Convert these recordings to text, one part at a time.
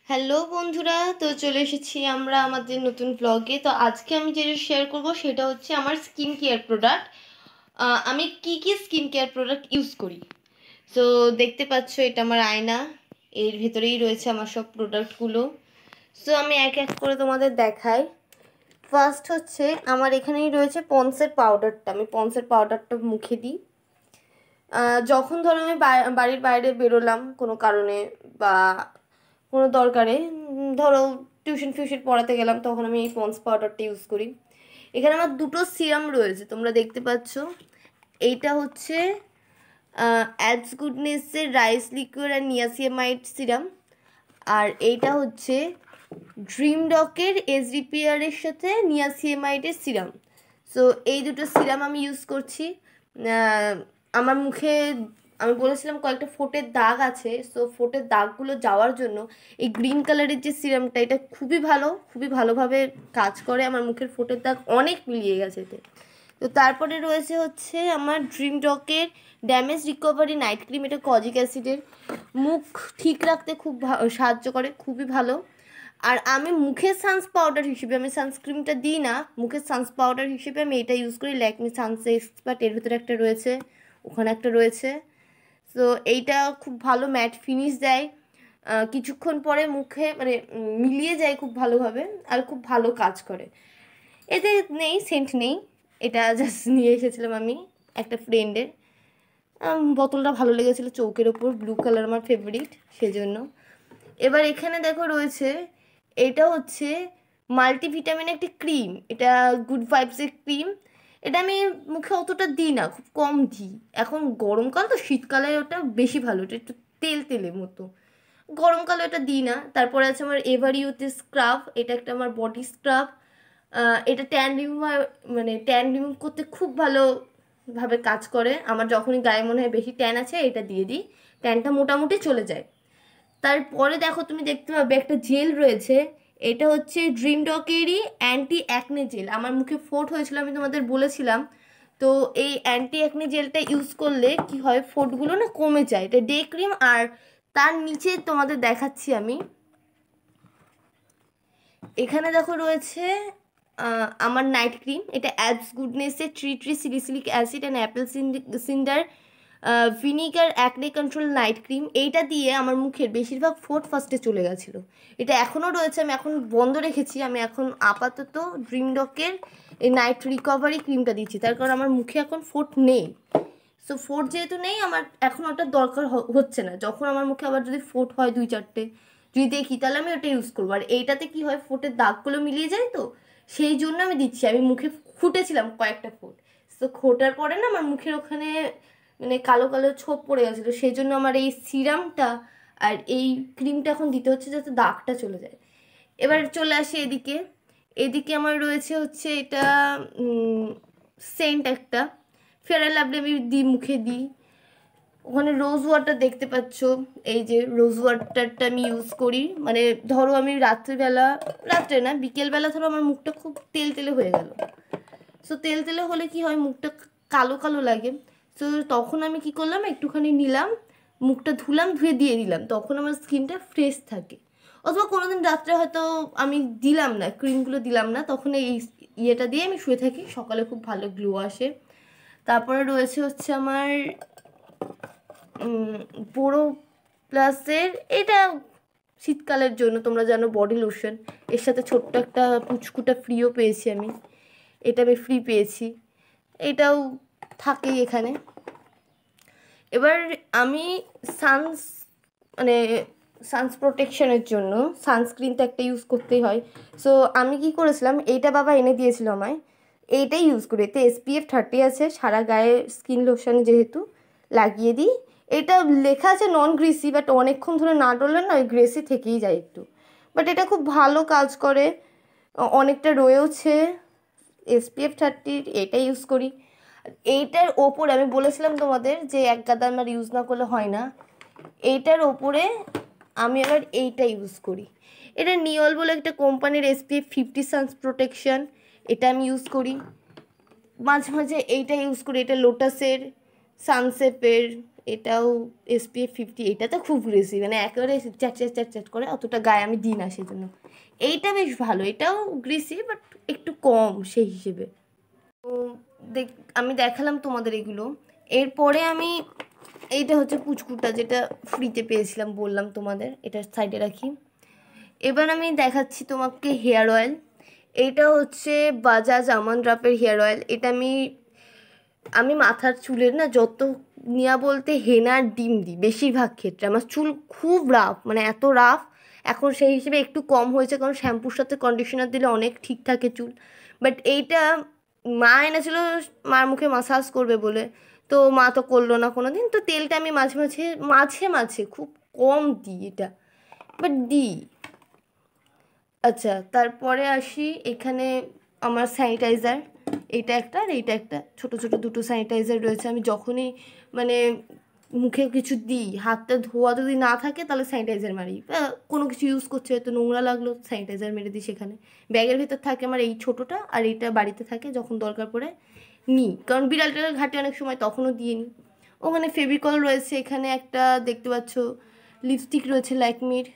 Hello বন্ধুরা, তো চলে এসেছি আমরা আমাদের নতুন ব্লগে। তো আজকে আমি যেটা শেয়ার করব সেটা হচ্ছে আমার স্কিন কেয়ার প্রোডাক্ট। আমি কি স্কিন কেয়ার প্রোডাক্ট ইউজ করি। সো দেখতে পাচ্ছ, এটা আমার আয়না, এর ভেতরেই রয়েছে আমার সব প্রোডাক্টগুলো। সো আমি এক এক করে তোমাদের দেখাই। ফার্স্ট হচ্ছে আমার এখানেই রয়েছে পন্সের পাউডারটা। আমি পন্সের পাউডারটা মুখে দিই যখন ধরো আমি বাড়ির বাইরে বেরোলাম কোনো কারণে বা কোনো দরকারে, ধরো টিউশন ফিউশন পড়াতে গেলাম, তখন আমি এই পন্স পাউডারটা ইউজ করি। এখানে আমার দুটো সিরাম রয়েছে, তোমরা দেখতে পাচ্ছ। এইটা হচ্ছে অ্যাডস গুডনেসের রাইস লিকুইড আর নিয়াসিয়ামাইড সিরাম। আর এইটা হচ্ছে ড্রিম ডকের এসডিপিআরের সাথে নিয়াসিয়ামাইডের সিরাম। সো এই দুটো সিরাম আমি ইউজ করছি। আমার মুখে আমি বলেছিলাম কয়েকটা ফোঁটের দাগ আছে, সো ফোঁটের দাগগুলো যাওয়ার জন্য এই গ্রিন কালারের যে সিরামটা, এটা খুবই ভালো, খুবই ভালোভাবে কাজ করে। আমার মুখের ফোঁটের দাগ অনেক মিলিয়ে গেছে এতে। তো তারপরে রয়েছে হচ্ছে আমার ড্রিম ডকের ড্যামেজ রিকভারি নাইট ক্রিম। এটা কজিক অ্যাসিডের, মুখ ঠিক রাখতে খুব সাহায্য করে, খুবই ভালো। আর আমি মুখের সানস পাউডার হিসেবে, আমি সানস্ক্রিনটা দিই না, মুখের সানস পাউডার হিসেবে আমি এটা ইউজ করি। ল্যাকমি সানস এক্সপার্ট, এর ভিতরে একটা রয়েছে, ওখানে একটা রয়েছে। তো এইটা খুব ভালো ম্যাট ফিনিশ দেয়, কিছুক্ষণ পরে মুখে মানে মিলিয়ে যায় খুব ভালোভাবে, আর খুব ভালো কাজ করে। এতে নেই, সেন্ট নেই, এটা জাস্ট নিয়ে এসেছিলাম আমি একটা ফ্রেন্ডের। বোতলটা ভালো লেগেছিলো, চৌকের ওপর ব্লু কালার আমার ফেভারিট, সেজন্য। এবার এখানে দেখো রয়েছে, এটা হচ্ছে মাল্টিভিটামিন একটি ক্রিম, এটা গুড ভাইবসের ক্রিম। এটা আমি মুখে অতটা দিই না, খুব কম দিই। এখন গরমকাল তো, শীতকালে ওটা বেশি ভালো, ওটা একটু তেল তেলের মতো। গরমকালে ওটা দিই না। তারপরে আছে আমার এভার ইউথের স্ক্রাব, এটা একটা আমার বডি স্ক্রাব। এটা ট্যান রিমুভার, মানে ট্যান রিমুভ করতে খুব ভালোভাবে কাজ করে। আমার যখনই গায়ে মনে হয় বেশি ট্যান আছে, এটা দিয়ে দিই, ট্যানটা মোটামুটি চলে যায়। তারপরে দেখো, তুমি দেখতে পাবে একটা জেল রয়েছে, এটা হচ্ছে ড্রিম ডকেরই অ্যান্টি অ্যাকনে জেল। আমার মুখে ফোট হয়েছিল, আমি তোমাদের বলেছিলাম। তো এই অ্যান্টি অ্যাকনে জেলটা ইউজ করলে কি হয়, ফোটগুলো না কমে যায়। এটা ডে ক্রিম। আর তার নিচে তোমাদের দেখাচ্ছি আমি, এখানে দেখো রয়েছে আমার নাইট ক্রিম। এটা অ্যাবস গুডনেসের tree salicylic acid and apple cider vinegar acne control night cream. এইটা দিয়ে আমার মুখের বেশিরভাগ ফোট ফার্স্টে চলে গেছিলো। এটা এখনও রয়েছে, আমি এখন বন্ধ রেখেছি। আমি এখন আপাতত ড্রিম ডকের এই নাইট রিকভারি ক্রিমটা দিচ্ছি, তার কারণ আমার মুখে এখন ফোট নেই। সো ফোট যেহেতু নেই, আমার এখন ওটা দরকার হচ্ছে না। যখন আমার মুখে আবার যদি ফোট হয় দুই চারটে, যদি দেখি, তাহলে আমি ওটা ইউজ করবো। আর এইটাতে কি হয়, ফোটের দাগগুলো মিলিয়ে যায়, তো সেই জন্য আমি দিচ্ছি। আমি মুখে ফুটেছিলাম কয়েকটা ফোট, তো ফোটার পরে না আমার মুখের ওখানে মানে কালো কালো ছোপ পড়ে গেছিলো, সেই জন্য আমার এই সিরামটা আর এই ক্রিমটা এখন দিতে হচ্ছে, যাতে দাগটা চলে যায়। এবার চলে আসি এদিকে। এদিকে আমার রয়েছে হচ্ছে এটা সেন্ট একটা, ফেয়ার অ্যান্ড লাভলি আমি দিই, মুখে দিই। ওখানে রোজ ওয়াটার দেখতে পাচ্ছ, এই যে রোজ ওয়াটারটা আমি ইউজ করি। মানে ধরো আমি রাত্রেবেলা, রাত্রে না বিকেলবেলা, ধরো আমার মুখটা খুব তেল তেলে হয়ে গেল। সো তেল তেলে হলে কি হয়, মুখটা কালো কালো লাগে। সো তখন আমি কি করলাম, একটুখানি নিলাম, মুখটা ধুলাম, ধুয়ে দিয়ে দিলাম, তখন আমার স্কিনটা ফ্রেশ থাকে। অথবা কোনোদিন রাত্রে হয়তো আমি দিলাম না, ক্রিমগুলো দিলাম না, তখন এই ইয়েটা দিয়ে আমি শুয়ে থাকি, সকালে খুব ভালো গ্লো আসে। তারপরে রয়েছে হচ্ছে আমার পোড়ো প্লাসের, এটা শীতকালের জন্য, তোমরা জানো, বডি লোশন। এর সাথে ছোট্ট একটা পুচকুটা ফ্রিও পেয়েছি আমি, এটা আমি ফ্রি পেয়েছি, এটাও থাকেই এখানে। এবার আমি সানস মানে সানস প্রোটেকশনের জন্য সানস্ক্রিন তো একটা ইউজ করতেই হয়। সো আমি কি করেছিলাম, এইটা বাবা এনে দিয়েছিল আমায়, এইটাই ইউজ করি। এতে SPF 30 আছে, সারা গায়ে স্কিন লোশনে যেহেতু লাগিয়ে দিই। এটা লেখা আছে নন গ্রিসি, বাট অনেকক্ষণ ধরে না ডললে না ওই গ্রেসি থেকেই যায় একটু। বাট এটা খুব ভালো কাজ করে, অনেকটা রয়েওছে। SPF 30 এটা ইউজ করি। এইটার ওপরে আমি বলেছিলাম তোমাদের যে এক গাদা আমার ইউজ না করলে হয় না, এইটার ওপরে আমি আবার এইটা ইউজ করি। এটা নিয়ল বলে একটা কোম্পানির SPF 50 সানস প্রোটেকশন, এটা আমি ইউজ করি। মাঝে মাঝে এইটা ইউজ করি, এটা লোটাসের, সানসেপের, এটাও SPF 50। এটা তো খুব গ্রেসি, মানে একেবারে চ্যাট চ্যাট চ্যাট চ্যাট করে, অতটা গায়ে আমি দিই না সেজন্য। এইটা বেশ ভালো, এটাও গ্রেসি বাট একটু কম সেই হিসেবে। তো দেখ, আমি দেখালাম তোমাদের এগুলো। এরপরে আমি এইটা হচ্ছে পুচকুটা, যেটা ফ্রিতে পেয়েছিলাম বললাম তোমাদের, এটা সাইডে রাখি। এবার আমি দেখাচ্ছি তোমাকে হেয়ার অয়েল। এটা হচ্ছে বাজাজ আমন্ড ড্রপের হেয়ার অয়েল। এটা আমি মাথার চুলের না যত নিয়া বলতে হেনার ডিম দিই বেশিরভাগ ক্ষেত্রে। আমার চুল খুব রাফ, মানে এত রাফ, এখন সেই হিসেবে একটু কম হয়েছে, কারণ শ্যাম্পুর সাথে কন্ডিশনার দিলে অনেক ঠিক থাকে চুল। বাট এইটা মা এনেছিল মার মুখে মাসাজ করবে বলে, তো মা তো করলো না কোনো দিন। তো তেলটা আমি মাঝে মাঝে মাঝে মাঝে খুব কম দিই এটা, বাট দিই। আচ্ছা, তারপরে আসি এখানে আমার স্যানিটাইজার। এইটা একটা আর এইটা একটা, ছোটো ছোটো দুটো স্যানিটাইজার রয়েছে। আমি যখনই মানে মুখে কিছু দিই, হাতটা ধোয়া যদি না থাকে তাহলে স্যানিটাইজার মারি, কোনো কিছু ইউজ করছে হয়তো নোংরা লাগলো স্যানিটাইজার মেরে দিই সেখানে। ব্যাগের ভেতর থাকে আমার এই ছোটোটা, আর এইটা বাড়িতে থাকে, যখন দরকার পড়ে নিই, কারণ বিড়ালটার ঘাটে অনেক সময় তখনও দিয়ে নিই। ওখানে ফেভিকল রয়েছে, এখানে একটা দেখতে পাচ্ছ লিপস্টিক রয়েছে ল্যাকমির।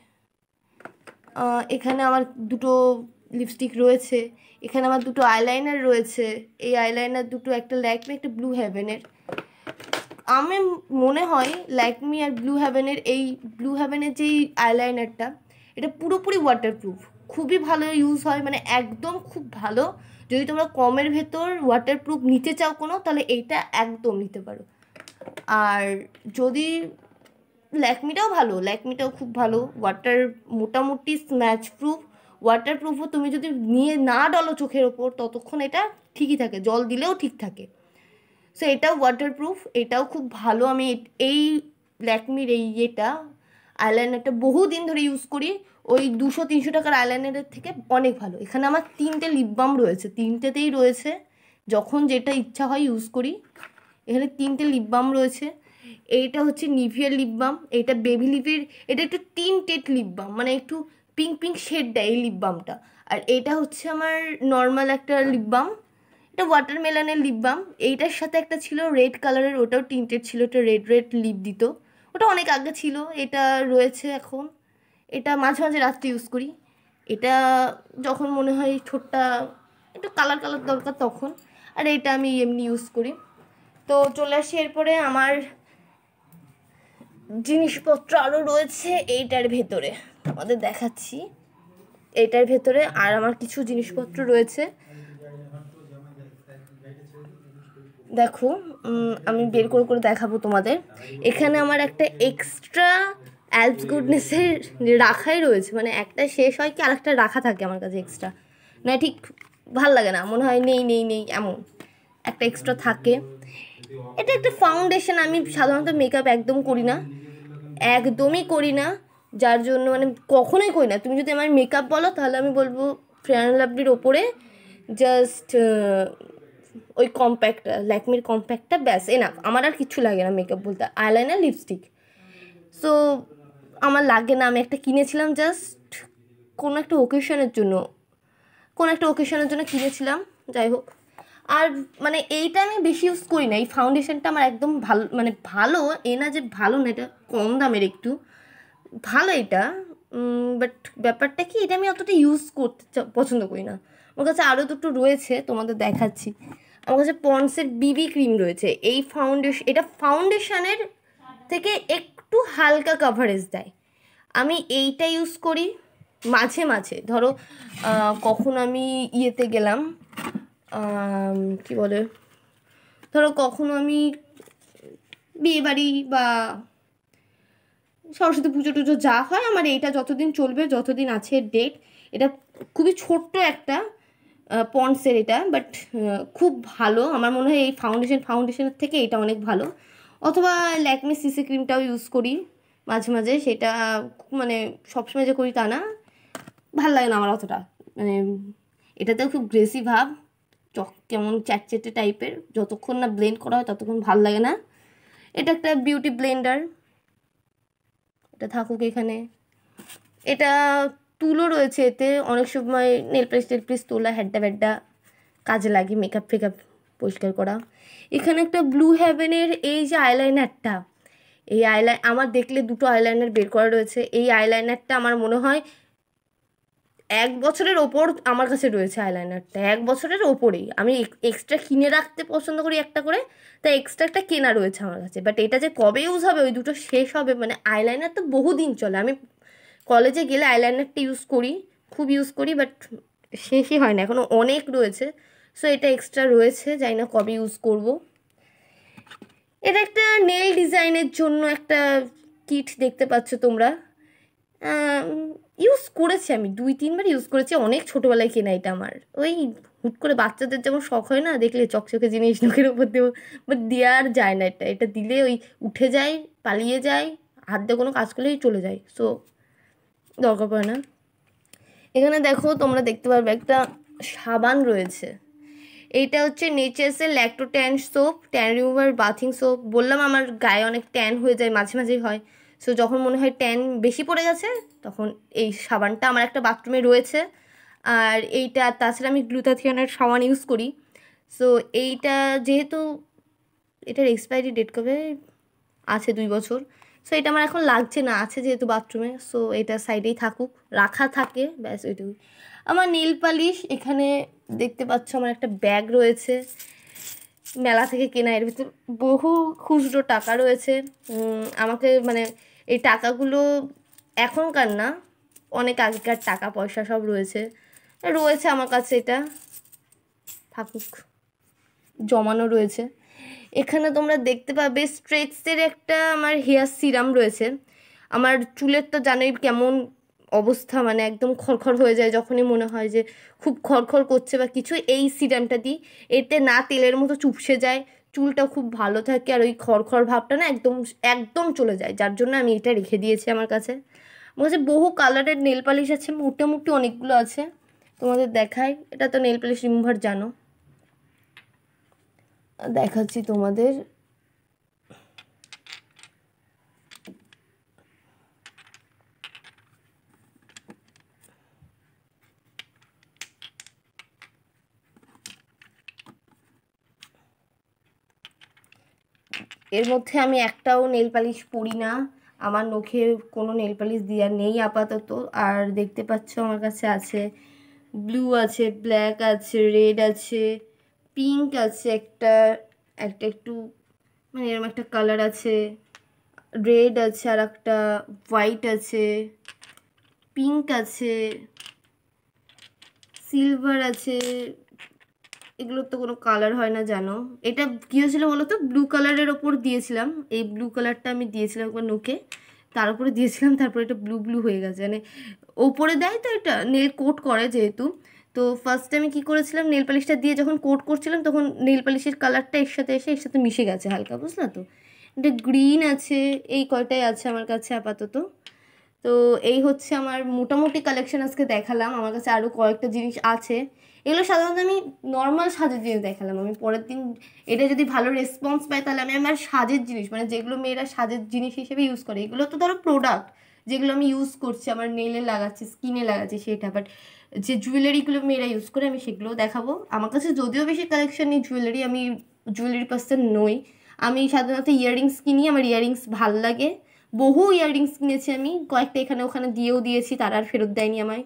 এখানে আমার দুটো লিপস্টিক রয়েছে, এখানে আমার দুটো আইলাইনার রয়েছে। এই আইলাইনার দুটো, একটা ল্যাকমি একটা ব্লু হেভেনের। আমি মনে হয় ল্যাকমি আর ব্লু হেভেনের, এই ব্লু হেভেনের যেই আইলাইনারটা, এটা পুরোপুরি ওয়াটারপ্রুফ, খুবই ভালো ইউজ হয়, মানে একদম খুব ভালো। যদি তোমরা কমের ভেতর ওয়াটারপ্রুফ নিতে চাও কোনো, তাহলে এইটা একদম নিতে পারো। আর যদি ল্যাকমিটাও ভালো, ল্যাকমিটাও খুব ভালো, ওয়াটার মোটামুটি স্ম্যাচ প্রুফ, ওয়াটারপ্রুফও। তুমি যদি নিয়ে না ডলো চোখের ওপর ততক্ষণ এটা ঠিকই থাকে, জল দিলেও ঠিক থাকে। সো এটাও ওয়াটারপ্রুফ, এটাও খুব ভালো। আমি এই ল্যাকমির এই ইয়েটা আইলাইনারটা বহুদিন ধরে ইউজ করি, ওই 200-300 টাকার আইলাইনারের থেকে অনেক ভালো। এখানে আমার 3টে লিপ বাম রয়েছে, 3টেতেই রয়েছে, যখন যেটা ইচ্ছা হয় ইউজ করি। এখানে 3টে লিপ বাম রয়েছে। এইটা হচ্ছে নিভিয়ার লিপ বাম, এইটা বেবি লিপের, এটা একটু টিন্টেড লিপ বাম, মানে একটু পিঙ্ক পিঙ্ক শেড দেয় এই লিপ বামটা। আর এইটা হচ্ছে আমার নর্মাল একটা লিপ বাম, এটা ওয়াটারমেলনের লিপ বাম। এইটার সাথে একটা ছিল রেড কালারের, ওটাও টিন্টেড ছিল, এটা রেড রেড লিপ দিত, ওটা অনেক আগে ছিল, এটা রয়েছে এখন। এটা মাঝে মাঝে রাত্রে ইউজ করি, এটা যখন মনে হয় ঠোঁটটা একটু কালার কালার দরকার তখন। আর এইটা আমি এমনি ইউজ করি। তো চলে আসি এরপরে আমার জিনিসপত্র আরও রয়েছে এইটার ভেতরে, আমাদের দেখাচ্ছি এইটার ভেতরে। আর আমার কিছু জিনিসপত্র রয়েছে, দেখো, আমি বের করে করে দেখাবো তোমাদের। এখানে আমার একটা এক্সট্রা অ্যালপস গুডনেসের রাখাই রয়েছে, মানে একটা শেষ হয় কি আরেকটা রাখা থাকে আমার কাছে এক্সট্রা, না ঠিক ভাল লাগে না, মনে হয় নেই নেই নেই, এমন একটা এক্সট্রা থাকে। এটা একটা ফাউন্ডেশন, আমি সাধারণত মেকআপ একদম করি না, একদমই করি না, যার জন্য মানে কখনোই করি না। তুমি যদি আমার মেকআপ বলো তাহলে আমি বলবো ফেয়ার অ্যান্ড লাভলির ওপরে জাস্ট ওই কম্প্যাক্টটা, ল্যাকমির কম্প্যাক্টটা, ব্যাস এনাফ। আমার আর কিছু লাগে না মেকআপ বলতে, আইলাইনার লিপস্টিক। সো আমার লাগে না, আমি একটা কিনেছিলাম জাস্ট কোনো একটা ওকেশনের জন্য, কিনেছিলাম, যাই হোক। আর মানে এইটা আমি বেশি ইউজ করি না, এই ফাউন্ডেশনটা আমার একদম ভালো, মানে ভালো এ না যে ভালো না, এটা কম দামের একটু ভালো এটা, বাট ব্যাপারটা কি, এটা আমি অতটা ইউজ করতে পছন্দ করি না। আমার কাছে আরও দুটো রয়েছে, তোমাদের দেখাচ্ছি। আমার কাছে পন্ডসের বিবি ক্রিম রয়েছে, এই ফাউন্ডেশন, এটা ফাউন্ডেশনের থেকে একটু হালকা কাভারেজ দেয়। আমি এইটা ইউজ করি মাঝে মাঝে, ধরো কখন আমি ইয়েতে গেলাম, কি বলে, ধরো কখনো আমি বিয়েবাড়ি বা সরস্বতী পুজো টুজো যা হয়, আমার এইটা যতদিন চলবে, যতদিন আছে ডেট। এটা খুবই ছোট্ট একটা পন্ডসের এটা, বাট খুব ভালো। আমার মনে হয় এই ফাউন্ডেশনের থেকে এটা অনেক ভালো। অথবা ল্যাকমি সিসি ক্রিমটাও ইউজ করি মাঝে মাঝে, সেটা মানে সবসময় যে করি তা না, ভাল লাগে না আমার অতটা, মানে এটাতেও খুব গ্রেসি ভাব, কেমন চ্যাটচ্যাটে টাইপের, যতক্ষণ না ব্লেন্ড করা হয় ততক্ষণ ভাল লাগে না। এটা একটা বিউটি ব্লেন্ডার, এটা থাকুক এখানে। এটা তুলো রয়েছে এতে, অনেক সময় নেল প্লিস তোলা হ্যাড্ডা ব্যাড্ডা কাজে লাগে, মেকআপ ফেকআপ পরিষ্কার করা। এখানে একটা ব্লু হেভেনের এই যে আইলাইনারটা, এই আমার দেখলে দুটো আইলাইনার বের করা রয়েছে। এই আইলাইনারটা আমার মনে হয় 1 বছরের ওপর আমার কাছে রয়েছে। আইলাইনারটা 1 বছরের ওপরেই। আমি এক্সট্রা কিনে রাখতে পছন্দ করি একটা করে, তাই এক্সট্রা একটা কেনা রয়েছে আমার কাছে। বাট এটা যে কবে ইউজ হবে, ওই দুটো শেষ হবে, মানে আইলাইনার তো বহুদিন চলে। আমি কলেজে গেলে আইলাইনারটা ইউজ করি, খুব ইউজ করি, বাট শেষই হয় না, এখনও অনেক রয়েছে। সো এটা এক্সট্রা রয়েছে, জানি না কবে ইউজ করব। এটা একটা নেল ডিজাইনের জন্য একটা কিট দেখতে পাচ্ছ তোমরা। ইউজ করেছি আমি 2-3বার ইউজ করেছি, অনেক ছোটোবেলায় কেনা এটা আমার। ওই হুট করে বাচ্চাদের যেমন শখ হয় না, দেখলে চকচকে জিনিস নোখের ওপর দেবো, বাট দেওয়ার যায় না। এটা দিলে ওই উঠে যায়, পালিয়ে যায়, হাত দিয়ে কোনো কাজ করলেই চলে যায়। সো দরকার পড়ে না। এখানে দেখো, তোমরা দেখতে পারবে একটা সাবান রয়েছে। এইটা হচ্ছে নেচার্সের lacto tan soap, tan remover bathing soap. বললাম আমার গায়ে অনেক ট্যান হয়ে যায়, মাঝে মাঝেই হয়। সো যখন মনে হয় ট্যান বেশি পড়ে গেছে, তখন এই সাবানটা আমার একটা বাথরুমে রয়েছে। আর এইটা, তাছাড়া আমি গ্লুটাথিয়নের সাবান ইউজ করি। সো এইটা যেহেতু এটার এক্সপায়ারি ডেট কবে আছে, 2 বছর। সো এটা আমার এখন লাগছে না, আছে যেহেতু বাথরুমে। সো এটা সাইডেই থাকুক, রাখা থাকে, ব্যাস ওইটুকুই। আমার নীল পালিশ, এখানে দেখতে পাচ্ছ আমার একটা ব্যাগ রয়েছে, মেলা থেকে কেনা। এর ভিতর বহু খুচরো টাকা রয়েছে। আমাকে মানে এই টাকাগুলো এখনকার না, অনেক আগেকার টাকা পয়সা সব রয়েছে রয়েছে আমার কাছে। এটা থাকুক, জমানো রয়েছে। এখানে তোমরা দেখতে পাবে স্ট্রেক্সের একটা আমার হেয়ার সিরাম রয়েছে। আমার চুলের তো জানোই কেমন অবস্থা, মানে একদম খড়খড় হয়ে যায় যখনই মনে হয় যে খুব খড়খড় করছে বা কিছু। এই সিরামটা দিই, এতে না তেলের মতো চুপসে যায়, চুলটা খুব ভালো থাকে, আর ওই খড়খড় ভাবটা না একদম একদম চলে যায়। যার জন্য আমি এটা রেখে দিয়েছি আমার কাছে। আমার কাছে বহু কালারের নেল পালিশ আছে, মোটামুটি অনেকগুলো আছে। তোমাদের দেখাই, এটা তো নেল পালিশ রিমুভার জানো, দেখাচ্ছি তোমাদের। এর মধ্যে আমি একটাও নেল পালিশ পরি না, আমার নখে কোনো নেল পালিশ দেওয়া নেই আপাতত। আর দেখতে পাচ্ছ আমার কাছে আছে ব্লু আছে, ব্ল্যাক আছে, রেড আছে, পিঙ্ক আছে, একটা একটা একটু মানে এরকম একটা কালার আছে, রেড আছে, আর একটা হোয়াইট আছে, পিঙ্ক আছে, সিলভার আছে। এগুলোর তো কোনো কালার হয় না জানো। এটা কী হয়েছিল বলো তো, ব্লু কালারের ওপর দিয়েছিলাম, এই ব্লু কালারটা আমি দিয়েছিলাম একবার নোকে, তার উপরে দিয়েছিলাম, তারপরে এটা ব্লু ব্লু হয়ে গেছে। মানে ওপরে দেয় তো, এটা নেল কোট করে যেহেতু। তো ফার্স্টে আমি কী করেছিলাম, নেল পালিশটা দিয়ে যখন কোট করছিলাম, তখন নেল পালিশের কালারটা এর সাথে এর সাথে মিশে গেছে হালকা, বুঝলা তো। এটা গ্রিন আছে, এই কয়টাই আছে আমার কাছে আপাতত। তো এই হচ্ছে আমার মোটামুটি কালেকশন আজকে দেখালাম। আমার কাছে আরও কয়েকটা জিনিস আছে, এগুলো সাধারণত আমি নর্মাল সাজের জিনিস দেখালাম। আমি পরের দিন এটা যদি ভালো রেসপন্স পাই, তাহলে আমি আমার সাজের জিনিস, মানে যেগুলো মেয়েরা সাজের জিনিস হিসেবে ইউজ করে, এগুলো তো ধরো প্রোডাক্ট যেগুলো আমি ইউজ করছি, আমার নেলে লাগাচ্ছি, স্কিনে লাগাচ্ছি, সেটা। বাট যে জুয়েলারিগুলো মেয়েরা ইউজ করে, আমি সেগুলোও দেখাবো। আমার কাছে যদিও বেশি কালেকশন নেই জুয়েলারি, আমি জুয়েলারি পার্সন নই। আমি সাধারণত ইয়াররিংস কিনি, আমার ইয়াররিংস ভাল লাগে। বহু ইয়াররিংস কিনেছি আমি, কয়েকটা এখানে ওখানে দিয়েও দিয়েছি, তারা আর ফেরত দেয়নি আমায়,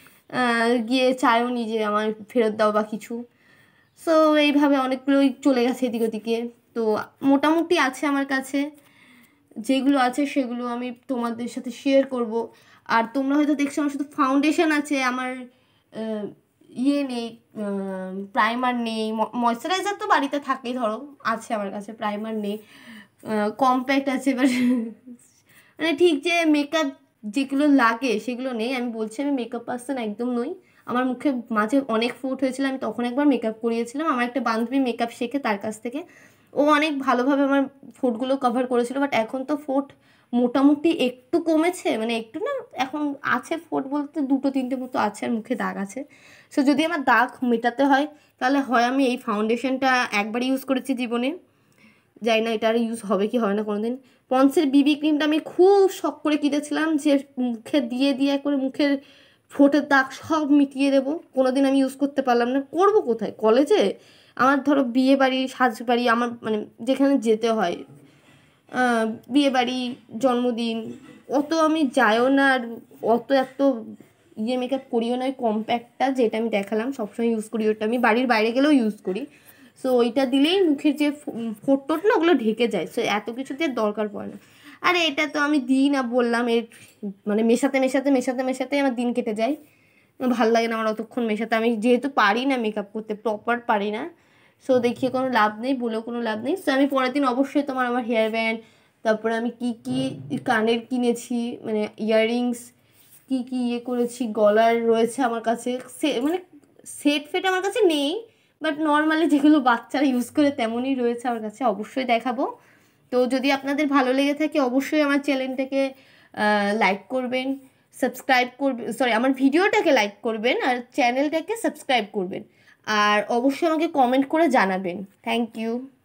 গিয়ে চায়ও নি যে আমার ফেরত দাও বা কিছু। সো এইভাবে অনেকগুলোই চলে গেছে এদিক ওদিকে। তো মোটামুটি আছে আমার কাছে, যেগুলো আছে সেগুলো আমি তোমাদের সাথে শেয়ার করব। আর তোমরা হয়তো দেখছো আমার শুধু ফাউন্ডেশন আছে, আমার ইয়ে নেই, প্রাইমার নেই। ময়শ্চারাইজার তো বাড়িতে থাকেই, ধরো আছে আমার কাছে, প্রাইমার নেই, কম্প্যাক্ট আছে। এবার মানে ঠিক যে মেকআপ যেগুলো লাগে সেগুলো নেই। আমি বলছি আমি মেকআপ পার্সন একদম নই। আমার মুখে মাঝে অনেক ফোট হয়েছিল, আমি তখন একবার মেকআপ করিয়েছিলাম, আমার একটা বান্ধবী মেকআপ শেখে, তার কাছ থেকে। ও অনেক ভালোভাবে আমার ফোটগুলো কভার করেছিল। বাট এখন তো ফোট মোটামুটি একটু কমেছে, মানে একটু না, এখন আছে ফোট বলতে 2-3টে মতো আছে, আর মুখে দাগ আছে। সো যদি আমার দাগ মেটাতে হয়, তাহলে হয় আমি এই ফাউন্ডেশনটা একবার ইউজ করেছি জীবনে, জানি না এটা আর ইউজ হবে কি হয় না কোনো দিন। পন্সের বিবি ক্রিমটা আমি খুব শখ করে কিনেছিলাম, যে মুখে দিয়ে দিয়ে করে মুখের ফোটের দাগ সব মিটিয়ে দেবো। কোনো দিন আমি ইউজ করতে পারলাম না। করবো কোথায়, কলেজে? আমার ধরো বিয়ে বাড়ি, সাজ বাড়ি, আমার মানে যেখানে যেতে হয়, বিয়েবাড়ি, জন্মদিন অত আমি যাইও না, আর অত এত মেকআপ করিও না। ওই কম্প্যাক্টটা যেটা আমি দেখালাম সবসময় ইউজ করি, ওটা আমি বাড়ির বাইরে গেলেও ইউজ করি। সো ওইটা দিলেই মুখের যে ফোঁট না ওগুলো ঢেকে যায়, সো এত কিছু দিয়ে দরকার পড়ে না। আরে এটা তো আমি দিই না, বললাম এর মানে মেশাতে আমার দিন কেটে যায়। ভাল লাগে না আমার অতক্ষণ মেশাতে, আমি যেহেতু পারি না মেকআপ করতে, প্রপার পারি না, সো দেখিয়ে কোনো লাভ নেই, বলেও কোনো লাভ নেই। সো আমি পরের দিন অবশ্যই আমার হেয়ার ব্যান্ড, তারপরে আমি কি কি কানের কিনেছি, মানে ইয়াররিংস কি কি করেছি, গলার রয়েছে আমার কাছে, মানে সেট ফেট আমার কাছে নেই, বাট নর্মালি যেগুলো বাচ্চারা ইউজ করে তেমনই রয়েছে আমার কাছে, অবশ্যই দেখাবো। তো যদি আপনাদের ভালো লেগে থাকে অবশ্যই আমার চ্যানেলটাকে লাইক করবেন, সাবস্ক্রাইব করবেন, সরি আমার ভিডিওটাকে লাইক করবেন আর চ্যানেলটাকে সাবস্ক্রাইব করবেন, আর অবশ্যই আমাকে কমেন্ট করে জানাবেন। Thank you.